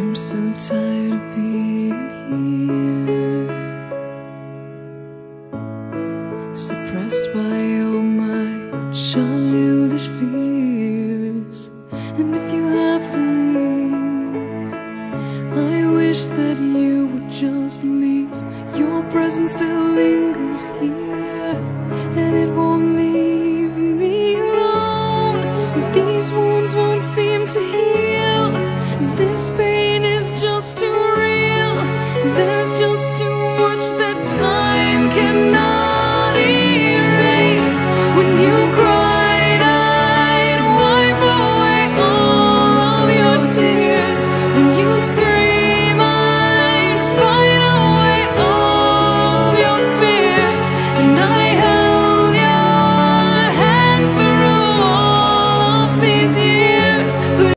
I'm so tired of being here, suppressed by all my childish fears. And if you have to leave, I wish that you would just leave. Your presence still lingers here, and it won't leave me alone. These wounds won't seem to heal.